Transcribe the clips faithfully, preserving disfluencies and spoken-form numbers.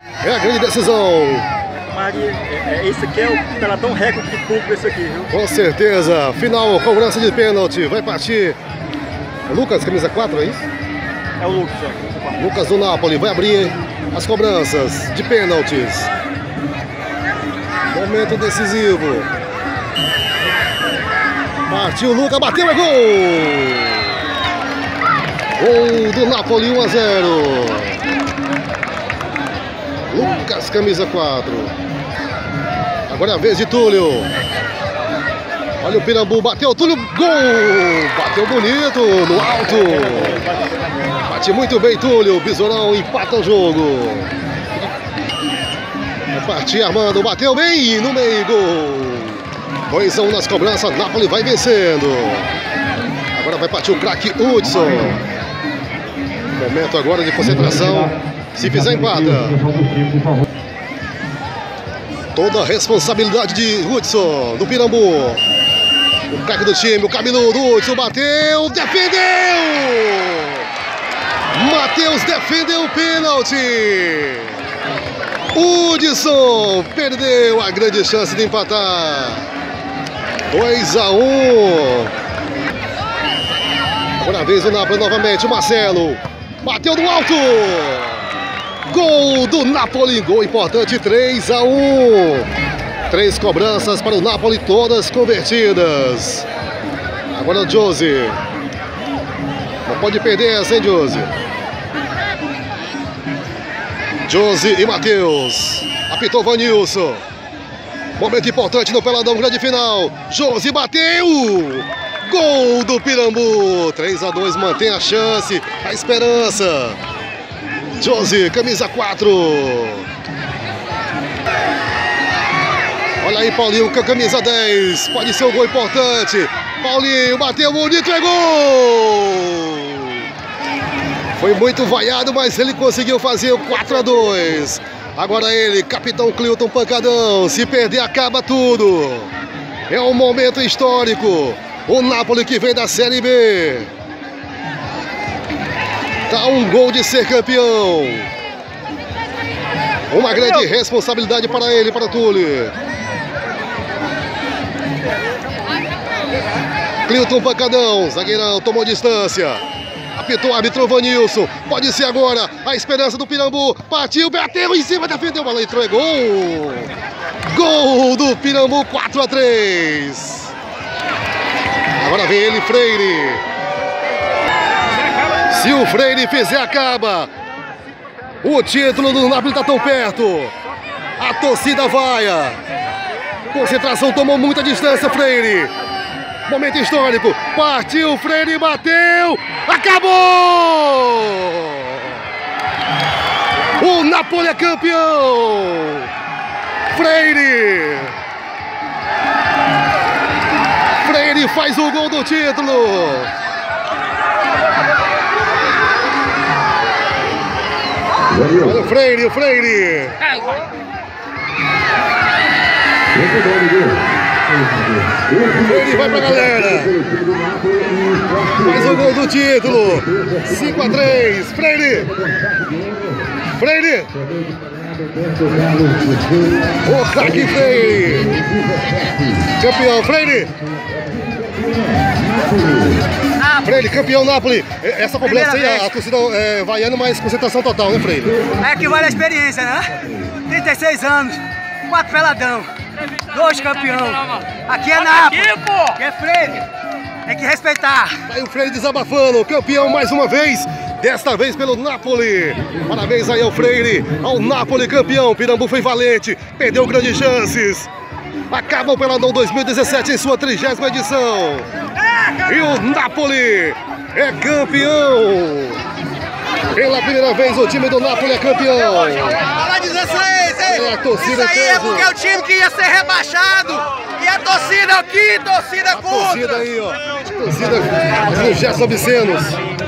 É a grande decisão. Maria, é, é, esse aqui é o peladão recorde de público, esse aqui, viu? Com certeza. Final, cobrança de pênalti. Vai partir Lucas, camisa quatro, é isso? É o Lucas, ó. Lucas do Napoli vai abrir as cobranças de pênaltis. Momento decisivo. Partiu, Lucas, bateu, é gol! Gol do Napoli, um a zero. Lucas, camisa quatro. Agora é a vez de Túlio. Olha o Pirambu, bateu, Túlio, gol! Bateu bonito, no alto. Bate muito bem, Túlio. Besourão empata o jogo. Vai partir Armando, bateu bem no meio, gol. dois a um nas cobranças, Napoli vai vencendo. Agora vai partir o craque Hudson. Momento agora de concentração. Se fizer, empata. Toda a responsabilidade de Hudson, do Pirambu. O craque do time, o cabeludo, Hudson bateu, defendeu! Matheus defendeu o pênalti. Hudson perdeu a grande chance de empatar. dois a um. Agora a vez do Napoli novamente, o Marcelo. Bateu no alto. Gol do Napoli, gol importante, três a um. Três cobranças para o Napoli, todas convertidas. Agora o Josi. Não pode perder essa, hein, Josi? Josi e Matheus. Apitou Vanilson. Momento importante no peladão, grande final. Josi bateu. Gol do Pirambu. três a dois, mantém a chance, a esperança. Josi, camisa quatro. Olha aí, Paulinho com a camisa dez. Pode ser um gol importante. Paulinho bateu bonito, é gol! Foi muito vaiado, mas ele conseguiu fazer o quatro a dois. Agora ele, capitão Clilton Pancadão. Se perder, acaba tudo. É um momento histórico. O Napoli que vem da Série B. Tá um gol de ser campeão. Uma grande responsabilidade para ele, para Túlio. Clilton Pancadão, zagueirão, tomou distância. Apitou o árbitro Vanilson. Pode ser agora a esperança do Pirambu. Partiu, bateu em cima, defendeu, bola entrou, é gol. Gol do Pirambu, quatro a três. Agora vem ele, Freire. Se o Freire fizer, acaba. O título do Napoli está tão perto. A torcida vaia. Concentração, tomou muita distância, Freire. Momento histórico. Partiu, Freire, bateu. Acabou! O Napoli é campeão. Freire. Freire faz o gol do título. Olha o Freire, o Freire. Freire vai pra galera. Mais o gol do título. cinco a três. Freire. Freire. O craque Freire. Campeão, Freire. Freire, campeão Napoli. Essa cobrança aí, a, a torcida é, vaiando, mas concentração total, né, Freire? É que vale a experiência, né? trinta e seis anos, quatro peladão, dois campeão. Aqui é Napoli, aqui é Freire. Tem que respeitar. Aí o Freire desabafando, campeão mais uma vez, desta vez pelo Napoli. Parabéns aí ao Freire, ao Napoli campeão. Pirambu foi valente, perdeu grandes chances. Acaba o Peladão dois mil e dezessete em sua trigésima edição. E o Napoli é campeão. Pela primeira vez o time do Napoli é campeão. Fala dezesseis, hein? É a torcida. Isso aí é porque é o time que ia ser rebaixado. E a torcida aqui, torcida a contra. Torcida aí, ó. Torcida fazendo gestos obscenos.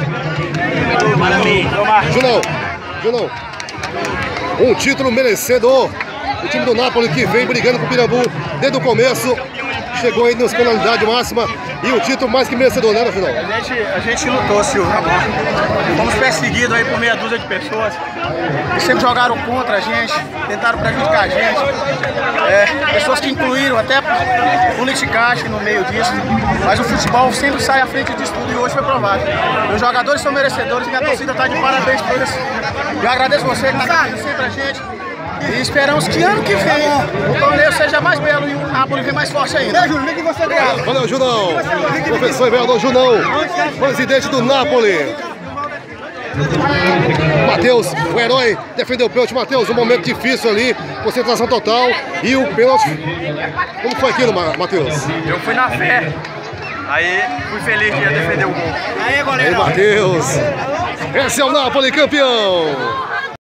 Junão, Junão. Um título merecedor. O time do Napoli que vem brigando com o Pirambu desde o começo. chegou aí na penalidade máxima e o título mais que merecedor, né, no final? A gente, a gente lutou, Silvio, na bola. Fomos perseguidos aí por meia dúzia de pessoas. Eles sempre jogaram contra a gente, tentaram prejudicar a gente. É, pessoas que incluíram até politicagem no meio disso. Mas o futebol sempre sai à frente disso tudo e hoje foi provado. Os jogadores são merecedores e minha torcida está de parabéns por isso. Eu agradeço você que está aqui sempre a gente. E esperamos que ano que vem o torneio seja mais belo e o Nápoles venha mais forte ainda. Obrigado. Valeu, Junão. Professor e vereador Junão, presidente do Nápoles. Matheus, o herói, defendeu o pênalti. Matheus, um momento difícil ali, concentração total. E o pênalti. Como foi aquilo, Matheus? Eu fui na fé. Aí fui feliz de defender o gol. Aí, goleiro. Aí, Matheus. Esse é o Nápoles campeão.